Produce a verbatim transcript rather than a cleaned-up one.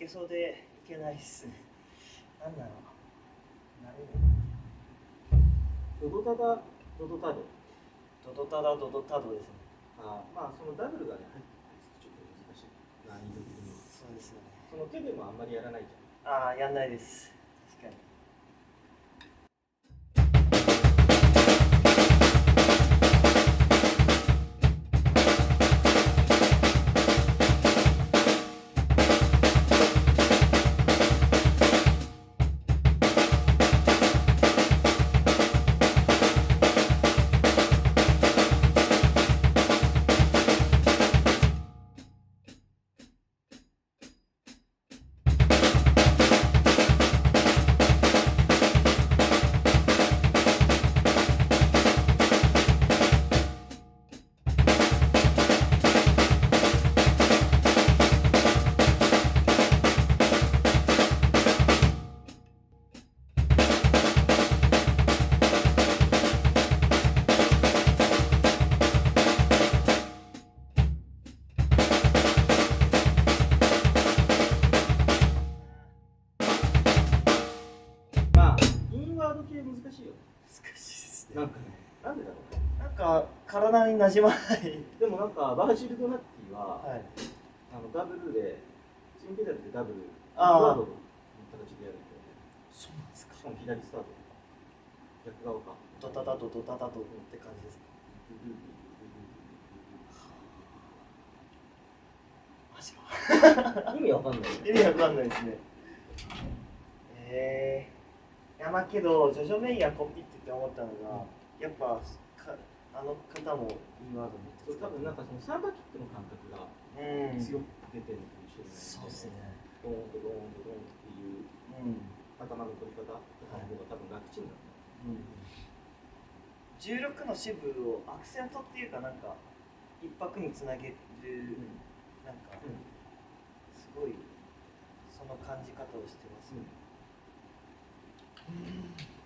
そうでいけないっすね。なんだろう。なるドドタダ、ドドタド。 ドドタダ、ドドタドですね。 あまあ、そのダブルがね、入ってちょっと難しい。難易度的には。 そうですよね。 その手でもあんまりやらないじゃん。 ああ、やんないです。確かに。 難しいよね。 難しいですね。 なんかね、なんでだろうね。 なんか体に馴染まない。 でもなんかバージルドナッティは、 はい、 あのダブルでツインペダルでダブルあーワードの形でやるんだよね。 そうなんですか。 しかも左スタート。逆側か。 ドタタドドタタドって感じですか。マジか。 意味わかんない。 意味わかんないですね。ええー。いやまあけどジョジョメイヤーコピってって思ったのが、やっぱかあの方もいいワード持ってる。多分なんかそのサーバーキックの感覚が強く出てるのかもしれない。 そうですね。 ドーンとドーンとドーンっていう頭の取り方とかの方が多分楽ちんなんだ。 じゅうろくの支部をアクセントっていうかなんか一拍につなげる、なんかすごいその感じ方をしてますね。うん